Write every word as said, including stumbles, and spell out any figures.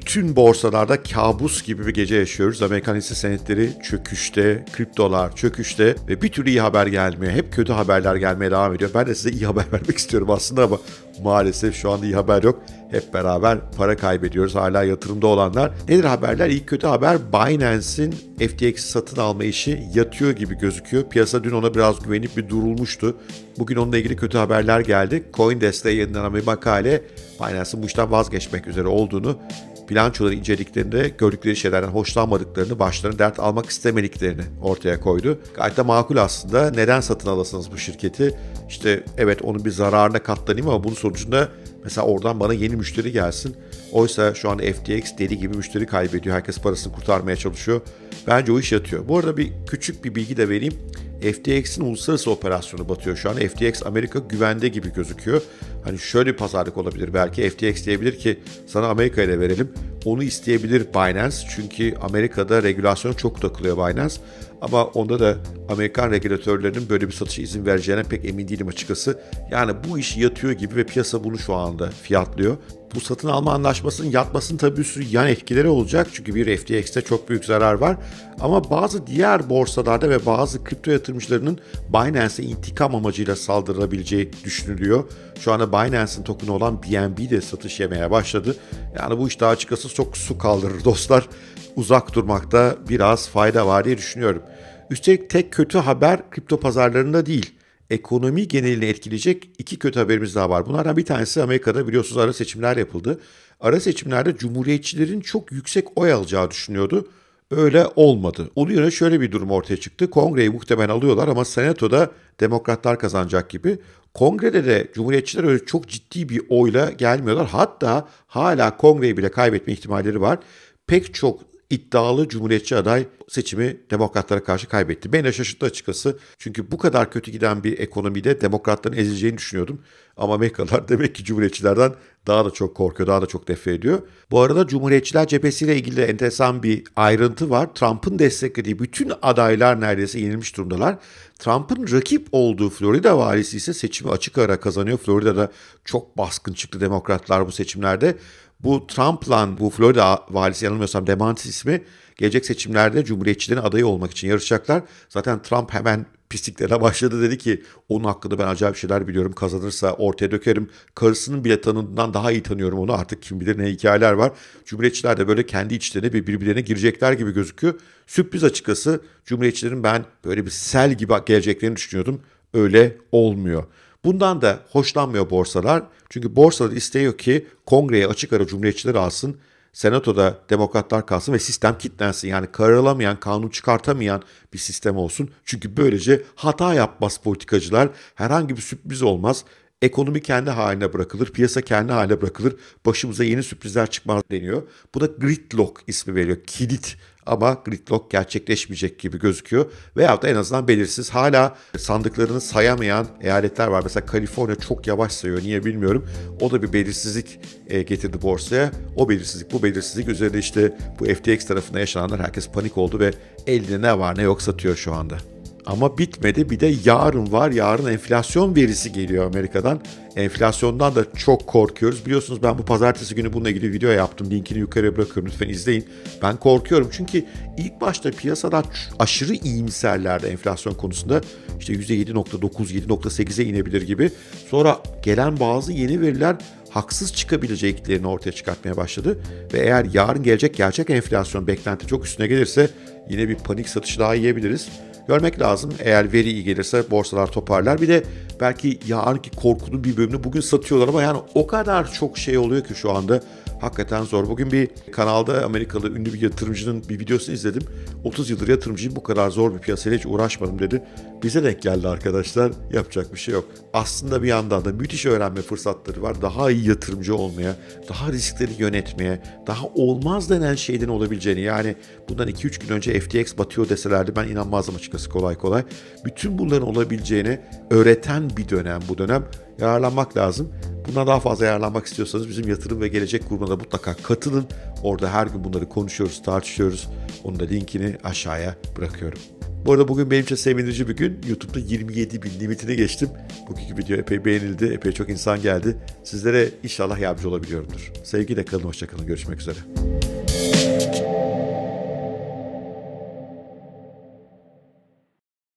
bütün borsalarda kabus gibi bir gece yaşıyoruz. Amerikan hisse senetleri çöküşte, kriptolar çöküşte ve bir türlü iyi haber gelmiyor. Hep kötü haberler gelmeye devam ediyor. Ben de size iyi haber vermek istiyorum aslında ama maalesef şu anda iyi haber yok. Hep beraber para kaybediyoruz. Hala yatırımda olanlar. Nedir haberler? İlk kötü haber, Binance'in F T X satın alma işi yatıyor gibi gözüküyor. Piyasa dün ona biraz güvenip bir durulmuştu. Bugün onunla ilgili kötü haberler geldi. CoinDesk'te yayınlanan bir makale Binance'in bu işten vazgeçmek üzere olduğunu, bilançoları incelediklerinde gördükleri şeylerden hoşlanmadıklarını, başlarına dert almak istemediklerini ortaya koydu. Gayet de makul aslında. Neden satın alasınız bu şirketi? İşte evet, onun bir zararına katlanayım ama bunun sonucunda mesela oradan bana yeni müşteri gelsin. Oysa şu an F T X deli gibi müşteri kaybediyor. Herkes parasını kurtarmaya çalışıyor. Bence o iş yatıyor. Bu arada bir küçük bir bilgi de vereyim. F T X'in uluslararası operasyonu batıyor şu an. F T X Amerika güvende gibi gözüküyor. Hani şöyle bir pazarlık olabilir belki. F T X diyebilir ki sana Amerika'ya da verelim. Onu isteyebilir Binance. Çünkü Amerika'da regülasyona çok takılıyor Binance. Ama onda da Amerikan regülatörlerinin böyle bir satışa izin vereceğine pek emin değilim açıkçası. Yani bu iş yatıyor gibi ve piyasa bunu şu anda fiyatlıyor. Bu satın alma anlaşmasının yatmasının tabii bir sürü yan etkileri olacak. Çünkü bir F T X'te çok büyük zarar var. Ama bazı diğer borsalarda ve bazı kripto yatırımcılarının Binance'e intikam amacıyla saldırılabileceği düşünülüyor. Şu anda Binance'in token'ı olan B N B de satış yemeye başladı. Yani bu iş daha açıkçası çok su kaldırır dostlar. Uzak durmakta biraz fayda var diye düşünüyorum. Üstelik tek kötü haber kripto pazarlarında değil. Ekonomi genelini etkileyecek iki kötü haberimiz daha var. Bunlardan bir tanesi, Amerika'da biliyorsunuz ara seçimler yapıldı. Ara seçimlerde Cumhuriyetçilerin çok yüksek oy alacağı düşünüyordu. Öyle olmadı. Onun yerine şöyle bir durum ortaya çıktı. Kongreyi muhtemelen alıyorlar ama Senato'da Demokratlar kazanacak gibi. Kongrede de Cumhuriyetçiler öyle çok ciddi bir oyla gelmiyorlar. Hatta hala Kongreyi bile kaybetme ihtimalleri var. Pek çok iddialı Cumhuriyetçi aday seçimi Demokratlara karşı kaybetti. Beni de şaşırttı açıkçası. Çünkü bu kadar kötü giden bir ekonomide Demokratların ezileceğini düşünüyordum. Ama Amerikalılar demek ki Cumhuriyetçilerden daha da çok korkuyor, daha da çok nefret ediyor. Bu arada Cumhuriyetçiler cephesiyle ilgili de enteresan bir ayrıntı var. Trump'ın desteklediği bütün adaylar neredeyse yenilmiş durumdalar. Trump'ın rakip olduğu Florida valisi ise seçimi açık ara kazanıyor. Florida'da çok baskın çıktı Demokratlar bu seçimlerde. Bu Trump'la bu Florida valisi, yanılmıyorsam DeSantis ismi, gelecek seçimlerde Cumhuriyetçilerin adayı olmak için yarışacaklar. Zaten Trump hemen pisliklere başladı, dedi ki onun hakkında ben acayip şeyler biliyorum, kazanırsa ortaya dökerim. Karısının bile tanıdığından daha iyi tanıyorum onu, artık kim bilir ne hikayeler var. Cumhuriyetçiler de böyle kendi içlerine bir birbirlerine girecekler gibi gözüküyor. Sürpriz açıkçası. Cumhuriyetçilerin ben böyle bir sel gibi geleceklerini düşünüyordum. Öyle olmuyor. Bundan da hoşlanmıyor borsalar. Çünkü borsalar istiyor ki kongreye açık ara Cumhuriyetçiler alsın, Senato'da Demokratlar kalsın ve sistem kilitlensin. Yani karar alamayan, kanun çıkartamayan bir sistem olsun. Çünkü böylece hata yapmaz politikacılar, herhangi bir sürpriz olmaz. Ekonomi kendi haline bırakılır, piyasa kendi haline bırakılır, başımıza yeni sürprizler çıkmaz deniyor. Bu da gridlock ismi veriyor, kilit. Ama gridlock gerçekleşmeyecek gibi gözüküyor. Veyahut da en azından belirsiz. Hala sandıklarını sayamayan eyaletler var. Mesela Kaliforniya çok yavaş sayıyor. Niye bilmiyorum. O da bir belirsizlik getirdi borsaya. O belirsizlik, bu belirsizlik üzerinde işte bu F T X tarafında yaşananlar, herkes panik oldu ve elde ne var ne yok satıyor şu anda. Ama bitmedi. Bir de yarın var. Yarın enflasyon verisi geliyor Amerika'dan. Enflasyondan da çok korkuyoruz. Biliyorsunuz ben bu pazartesi günü bununla ilgili video yaptım. Linkini yukarıya bırakıyorum. Lütfen izleyin. Ben korkuyorum. Çünkü ilk başta piyasadan aşırı iyimserlerdi enflasyon konusunda. İşte yüzde yedi nokta dokuz, yedi nokta sekize inebilir gibi. Sonra gelen bazı yeni veriler haksız çıkabileceklerini ortaya çıkartmaya başladı. Ve eğer yarın gelecek gerçek enflasyon beklenti çok üstüne gelirse yine bir panik satışı daha yiyebiliriz. Görmek lazım. Eğer veri iyi gelirse borsalar toparlar. Bir de belki yarınki korkunun bir bölümünü bugün satıyorlar ama yani o kadar çok şey oluyor ki şu anda hakikaten zor. Bugün bir kanalda Amerikalı ünlü bir yatırımcının bir videosunu izledim. otuz yıldır yatırımcıyım, bu kadar zor bir piyasayla hiç uğraşmadım dedi. Bize denk geldi arkadaşlar. Yapacak bir şey yok. Aslında bir yandan da müthiş öğrenme fırsatları var. Daha iyi yatırımcı olmaya, daha riskleri yönetmeye, daha olmaz denen şeyden olabileceğini, yani bundan iki üç gün önce F T X batıyor deselerdi ben inanmazdım açıkçası kolay kolay. Bütün bunların olabileceğini öğreten bir dönem bu dönem. Yararlanmak lazım. Bundan daha fazla yararlanmak istiyorsanız bizim yatırım ve gelecek grubuna mutlaka katılın. Orada her gün bunları konuşuyoruz, tartışıyoruz. Onun da linkini aşağıya bırakıyorum. Bu arada bugün benim için sevindirici bir gün. YouTube'da yirmi yedi bin limitine geçtim. Bugünkü video epey beğenildi. Epey çok insan geldi. Sizlere inşallah yardımcı olabiliyorumdur. Sevgiyle kalın, hoşça kalın. Görüşmek üzere.